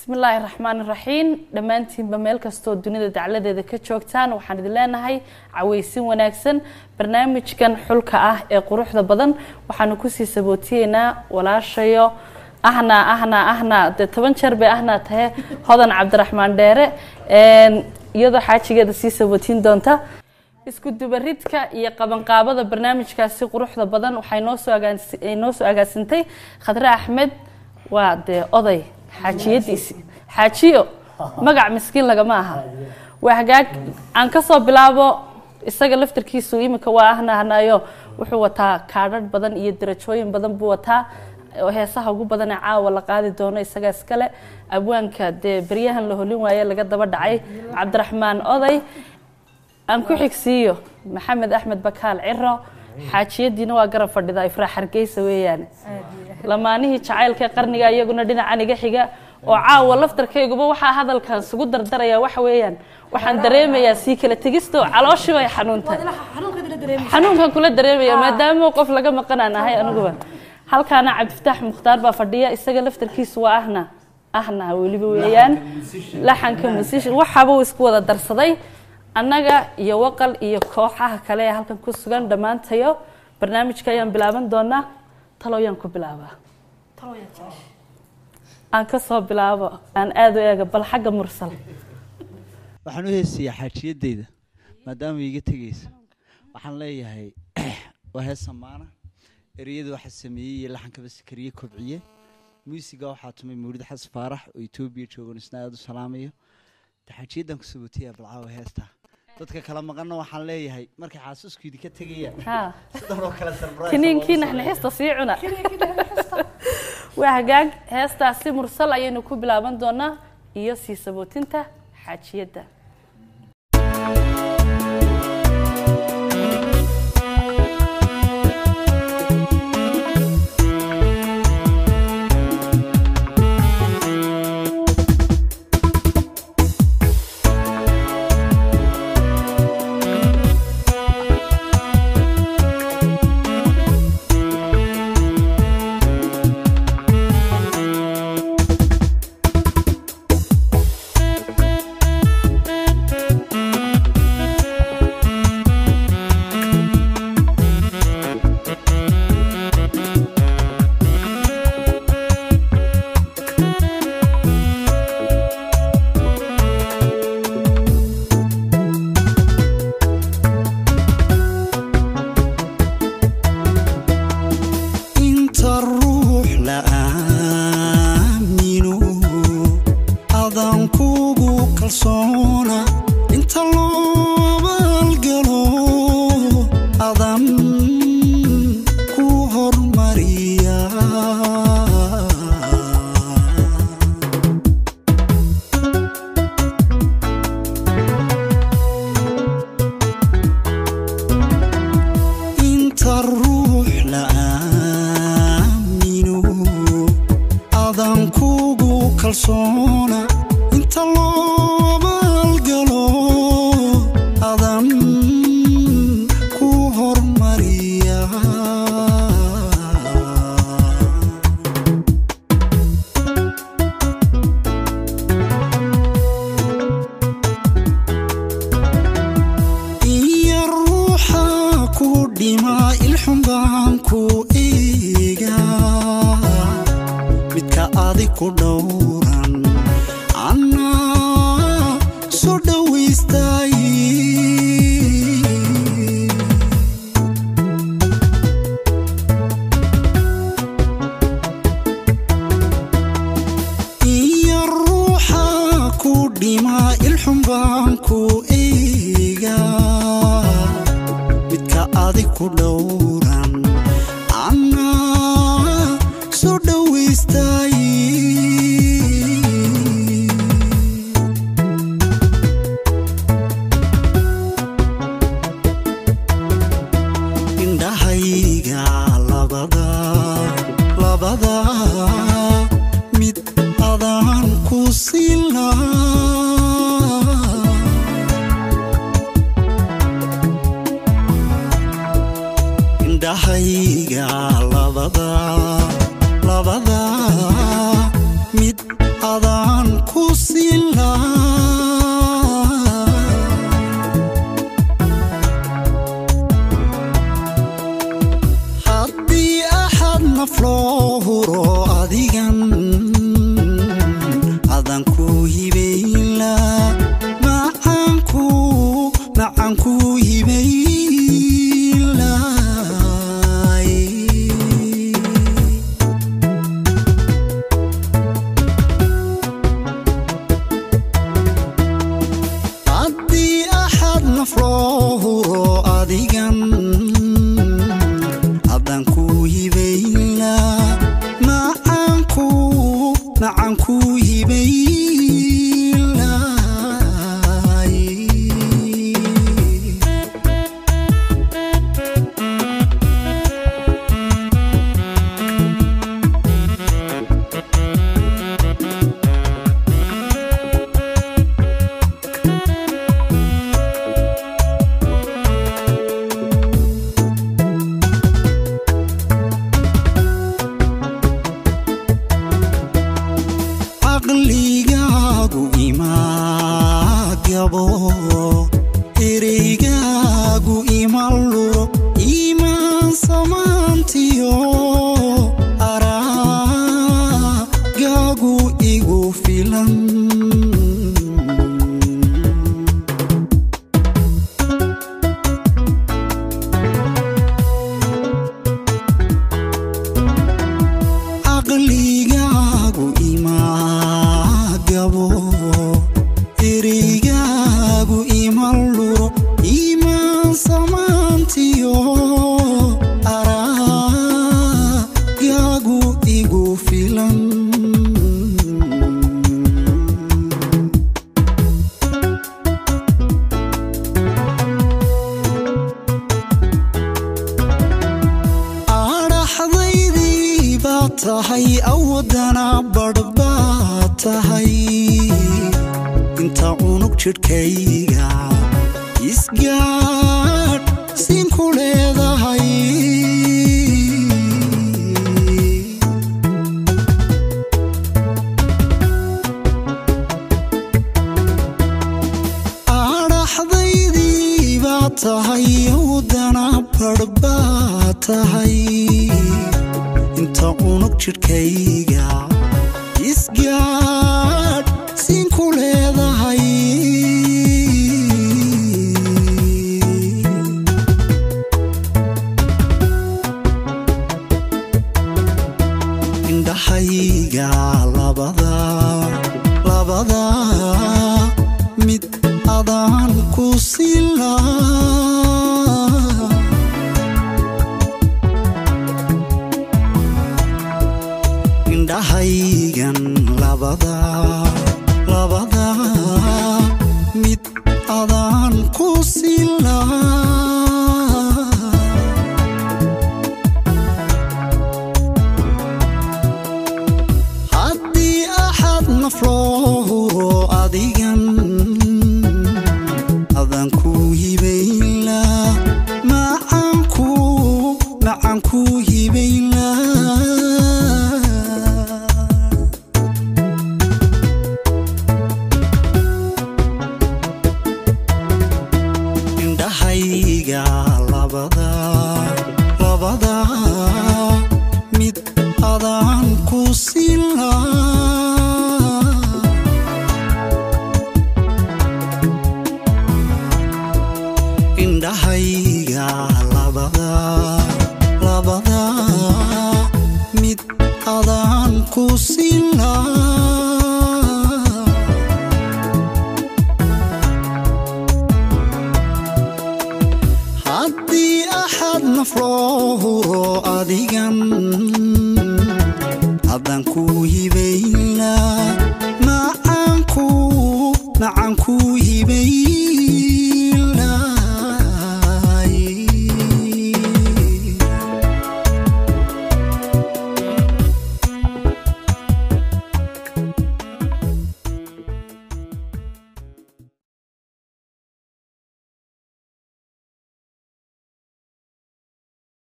bismillaahi raxmaani raxiim dhammaantiinba meel kastoo dunida dacaladeeda ka joogtaan waxaan idin leenahay cawaysin wanaagsan barnaamijkan xulka ah ee quruxda badan waxaanu kusii sabootiyeynaa walaashayo ahna de 10 jeer bay ahna tahay hodan cabdiraxmaan dheere iyadoo xaajigeeda sii sabootiin doonta isku dubaridka iyo qabanqaabada barnaamijkaasi quruxda badan waxay noo soo agaasintay khadre axmed waa de oday xaajiyadiisi xaajiyo magac miskiin lagama aha waa hagaag aan ka soo bilaabo isaga laftarkiisu imika waa ahnayo wuxuu wataa kaadhadh badan iyo darajooyin badan buu wataa heesaha ugu badan ee caawa la qaadi doono isaga iskale abwaanka dee baryahan la holin waaye laga daba dhacay cabdiraxmaan oday aan ku xigsiiyo maxamed axmed bakaal ciro xaajiyadiina waa garab fadhida ifraax hargeysa weeyaan lamaanihii jacaylka qarniga iyaguna dhinacan iga xiga oo caawa laftarkayguba waxaa hadalkan sugu dardaraya waxa weeyaan waxaan dareemayaa sii kala tegisto calooshii bay xanuuntahay xanuunkan kula dareemaya maadaama qof laga maqanaan ahay aniguba halkaana cabdifataax mukhtaar baa fadhiya isaga laftarkiisu waa ahna weliba weeyaan laxanka musishin waxaaba uu isku wada darsaday annaga iyo waqal iyo kooxaha kale ee halkan ku sugan dhammaantayo barnaamijka ayaan bilaaban doonaa talooyaan ku bilaabaa aan ka soo bilaabo aan aad u eega bal xagga mursal waxaan u heesiyaa xaajiyadeyda maadaama iga tegaysa waxaan leeyahay waa hees samaana ereyada waxa sameeyey iyo laxankaba sikariye kobciye muusiga waxaa tumay mawlid xas faarax oo Itoobiya joogan isna aad u salaamayo xaajiyadan ku sabootiya balcaawa heesta dadka kala maqana waxaan leeyahay markay xaasuuskooda ka tagayaan sidoo kale surprise kiniinkiina heesta sii cuna waa hagaag heestaasi mursal ayaynu ku bilaaban doonaa iyo sii sabootinta xaajiyada labada mid adaan sila haddi ahad nafloohuro adigan adan ku hibayla macan ku hibayla haddi ahad nafloohuro adigan adan ku hibayla macan ku hibayla aqligaagu ima gabo ereygagu ima luro imaan samaantiyo araagagu igu filan aqligaagu ima gabo ereygagu ima luro imaan samaantiyo araagagu igu filan adhaxdaydii baad tahay awadana badhbaad tahay inta unug jidhkayga isgaadh siinku leedahay adhaxdaydii baad tahay awadana badhbaad tahay inta unug jidhkayga isgaadh siinku leedahay indhahayga labada mid adaan ku sila indhahaygan labada mid adaan ku sila haddii ahad nafloohuro adigan adan ku hibayla macan ku hibayla indhahayga labada mid adaan ku sila indhahayga labada mid adaan ku sila haddii ahad nafloohuro adigan adan ku hibayla macan ku